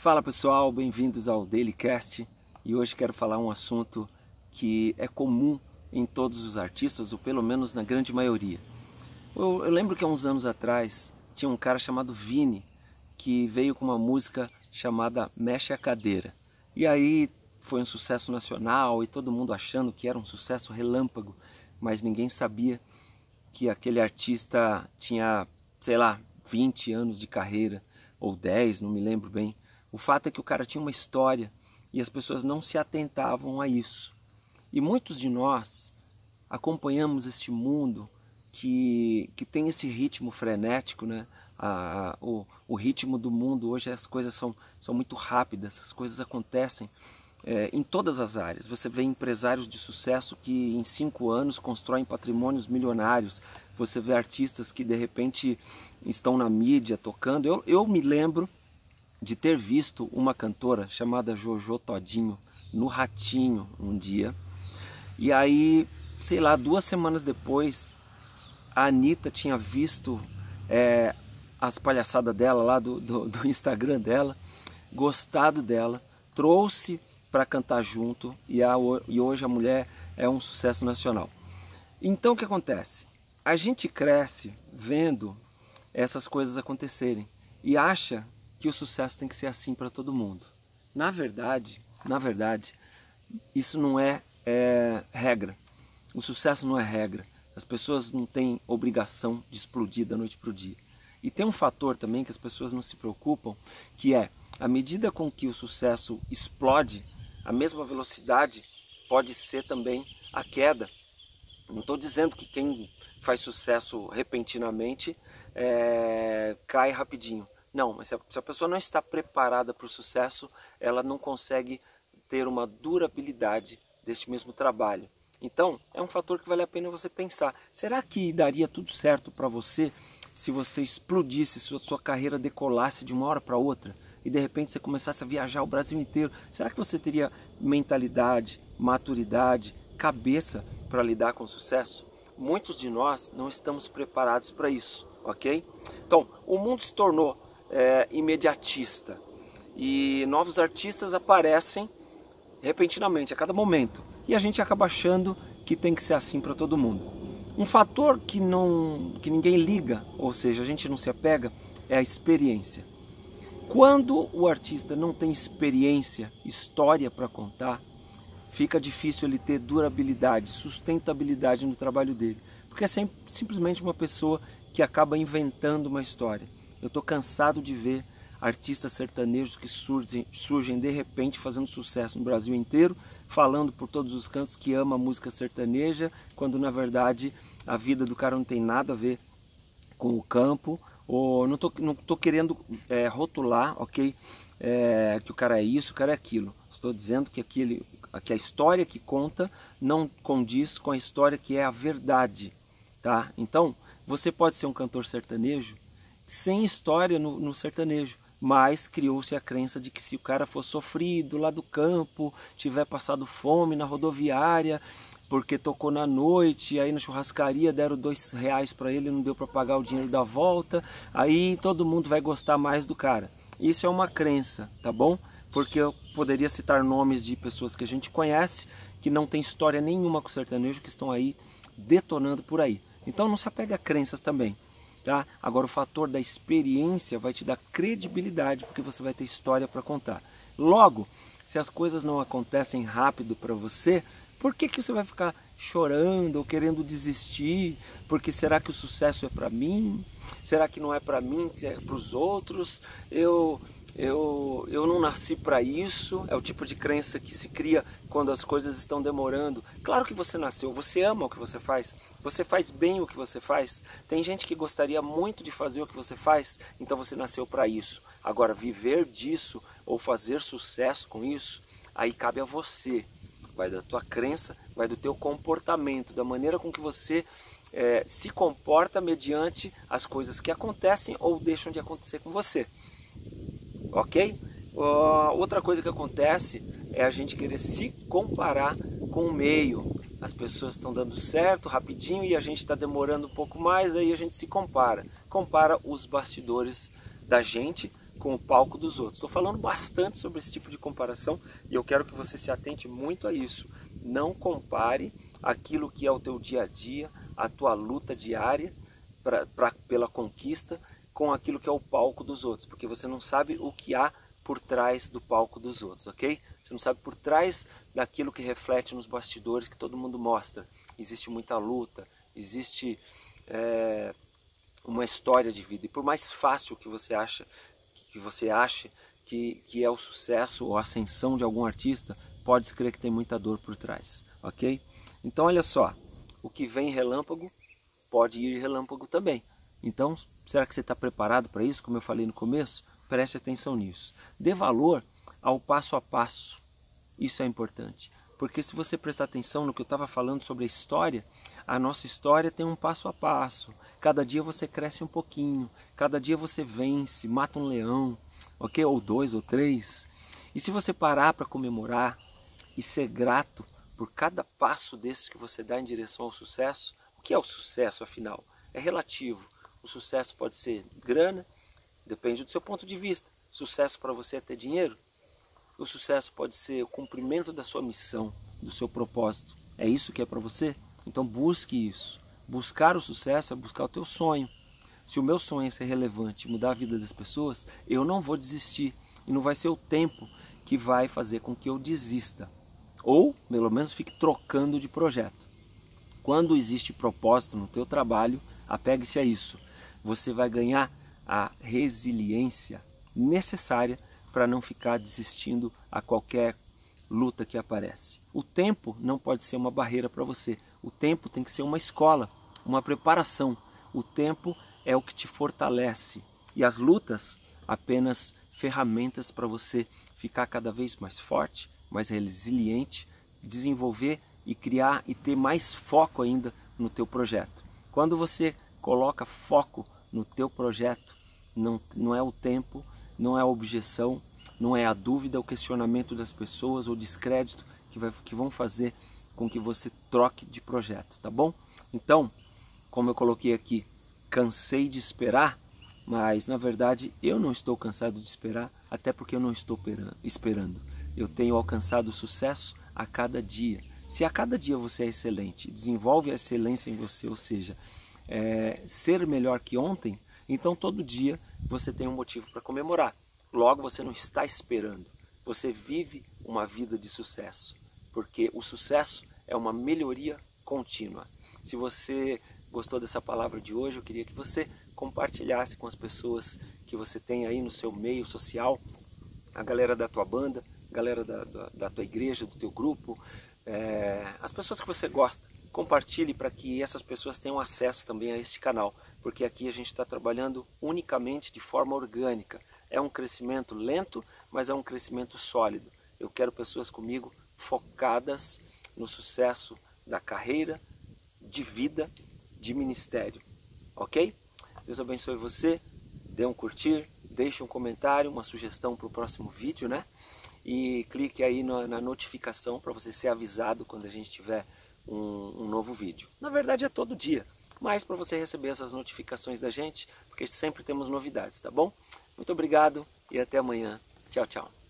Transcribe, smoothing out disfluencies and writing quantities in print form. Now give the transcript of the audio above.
Fala pessoal, bem-vindos ao DailyCast e hoje quero falar um assunto que é comum em todos os artistas, ou pelo menos na grande maioria. Eu lembro que há uns anos atrás tinha um cara chamado Vini que veio com uma música chamada Mexe a Cadeira. E aí foi um sucesso nacional e todo mundo achando que era um sucesso relâmpago, mas ninguém sabia que aquele artista tinha, sei lá, 20 anos de carreira, ou 10, não me lembro bem. O fato é que o cara tinha uma história e as pessoas não se atentavam a isso. E muitos de nós acompanhamos este mundo que tem esse ritmo frenético, né? O ritmo do mundo hoje, as coisas são muito rápidas, as coisas acontecem em todas as áreas. Você vê empresários de sucesso que em 5 anos constroem patrimônios milionários. Você vê artistas que de repente estão na mídia tocando. Eu me lembro de ter visto uma cantora chamada Jojo Todinho no Ratinho um dia. E aí, sei lá, 2 semanas depois, a Anitta tinha visto as palhaçadas dela lá do Instagram dela, gostado dela, trouxe para cantar junto e hoje a mulher é um sucesso nacional. Então o que acontece? A gente cresce vendo essas coisas acontecerem e acha que o sucesso tem que ser assim para todo mundo. Na verdade, isso não é regra. O sucesso não é regra. As pessoas não têm obrigação de explodir da noite para o dia. E tem um fator também que as pessoas não se preocupam, que é, à medida com que o sucesso explode, a mesma velocidade pode ser também a queda. Não estou dizendo que quem faz sucesso repentinamente cai rapidinho. Não, mas se a pessoa não está preparada para o sucesso, ela não consegue ter uma durabilidade deste mesmo trabalho. Então, é um fator que vale a pena você pensar. Será que daria tudo certo para você se você explodisse, se a sua carreira decolasse de uma hora para outra e de repente você começasse a viajar o Brasil inteiro? Será que você teria mentalidade, maturidade, cabeça para lidar com o sucesso? Muitos de nós não estamos preparados para isso, ok? Então, o mundo se tornou imediatista e novos artistas aparecem repentinamente, a cada momento, e a gente acaba achando que tem que ser assim para todo mundo. Um fator que ninguém liga, ou seja, a gente não se apega, é a experiência. Quando o artista não tem experiência, história para contar, fica difícil ele ter durabilidade, sustentabilidade no trabalho dele, porque é simplesmente uma pessoa que acaba inventando uma história. Eu estou cansado de ver artistas sertanejos que surgem de repente fazendo sucesso no Brasil inteiro, falando por todos os cantos que ama a música sertaneja, quando na verdade a vida do cara não tem nada a ver com o campo. Ou não tô querendo rotular, ok? Que o cara é isso, o cara é aquilo. Estou dizendo que a história que conta não condiz com a história que é a verdade, tá? Então, você pode ser um cantor sertanejo sem história no sertanejo, mas criou-se a crença de que se o cara for sofrido lá do campo, tiver passado fome na rodoviária, porque tocou na noite, aí na churrascaria deram R$2 para ele, não deu para pagar o dinheiro da volta, aí todo mundo vai gostar mais do cara. Isso é uma crença, tá bom? Porque eu poderia citar nomes de pessoas que a gente conhece, que não tem história nenhuma com o sertanejo, que estão aí detonando por aí. Então não se apega a crenças também, tá? Agora o fator da experiência vai te dar credibilidade, porque você vai ter história para contar. Logo, se as coisas não acontecem rápido para você, por que você vai ficar chorando ou querendo desistir? Porque será que o sucesso é para mim? Será que não é para mim, é para os outros? Eu não nasci para isso. É o tipo de crença que se cria quando as coisas estão demorando. Claro que você nasceu, você ama o que você faz bem o que você faz. Tem gente que gostaria muito de fazer o que você faz, então você nasceu para isso. Agora, viver disso ou fazer sucesso com isso, aí cabe a você. Vai da tua crença, vai do teu comportamento, da maneira com que você se comporta mediante as coisas que acontecem ou deixam de acontecer com você. Ok? Outra coisa que acontece é a gente querer se comparar com o meio. As pessoas estão dando certo rapidinho e a gente está demorando um pouco mais, aí a gente se compara. Compara os bastidores da gente com o palco dos outros. Estou falando bastante sobre esse tipo de comparação e eu quero que você se atente muito a isso. Não compare aquilo que é o teu dia a dia, a tua luta diária pela conquista, com aquilo que é o palco dos outros, porque você não sabe o que há por trás do palco dos outros, ok? Você não sabe por trás daquilo que reflete nos bastidores que todo mundo mostra. Existe muita luta, existe uma história de vida. E por mais fácil que você ache que é o sucesso ou a ascensão de algum artista, pode crer que tem muita dor por trás, ok? Então olha só, o que vem relâmpago pode ir relâmpago também. Então, será que você está preparado para isso? Como eu falei no começo, preste atenção nisso. Dê valor ao passo a passo. Isso é importante. Porque se você prestar atenção no que eu estava falando sobre a história, a nossa história tem um passo a passo. Cada dia você cresce um pouquinho. Cada dia você vence, mata um leão, ok? Ou 2 ou 3. E se você parar para comemorar e ser grato por cada passo desses que você dá em direção ao sucesso, o que é o sucesso, afinal? É relativo. O sucesso pode ser grana, depende do seu ponto de vista. Sucesso para você é ter dinheiro? O sucesso pode ser o cumprimento da sua missão, do seu propósito. É isso que é para você? Então busque isso. Buscar o sucesso é buscar o teu sonho. Se o meu sonho é ser relevante e mudar a vida das pessoas, eu não vou desistir. E não vai ser o tempo que vai fazer com que eu desista. Ou, pelo menos, fique trocando de projeto. Quando existe propósito no teu trabalho, apegue-se a isso. Você vai ganhar a resiliência necessária para não ficar desistindo a qualquer luta que aparece. O tempo não pode ser uma barreira para você. O tempo tem que ser uma escola, uma preparação. O tempo é o que te fortalece. E as lutas, apenas ferramentas para você ficar cada vez mais forte, mais resiliente, desenvolver e criar e ter mais foco ainda no teu projeto. Quando você coloca foco no teu projeto, não é o tempo, não é a objeção, não é a dúvida, o questionamento das pessoas ou descrédito que vão fazer com que você troque de projeto, tá bom? Então, como eu coloquei aqui, cansei de esperar, mas na verdade eu não estou cansado de esperar, até porque eu não estou esperando. Eu tenho alcançado o sucesso a cada dia. Se a cada dia você é excelente, desenvolve a excelência em você, ou seja, ser melhor que ontem, então todo dia você tem um motivo para comemorar. Logo você não está esperando, você vive uma vida de sucesso, porque o sucesso é uma melhoria contínua. Se você gostou dessa palavra de hoje, eu queria que você compartilhasse com as pessoas que você tem aí no seu meio social, a galera da tua banda, a galera da tua igreja, do teu grupo, as pessoas que você gosta. Compartilhe para que essas pessoas tenham acesso também a este canal, porque aqui a gente está trabalhando unicamente de forma orgânica. É um crescimento lento, mas é um crescimento sólido. Eu quero pessoas comigo focadas no sucesso da carreira, de vida, de ministério, ok? Deus abençoe você, dê um curtir, deixe um comentário, uma sugestão para o próximo vídeo, né? E clique aí na notificação para você ser avisado quando a gente tiver um novo vídeo. Na verdade é todo dia, mas para você receber essas notificações da gente, porque sempre temos novidades, tá bom? Muito obrigado e até amanhã. Tchau, tchau.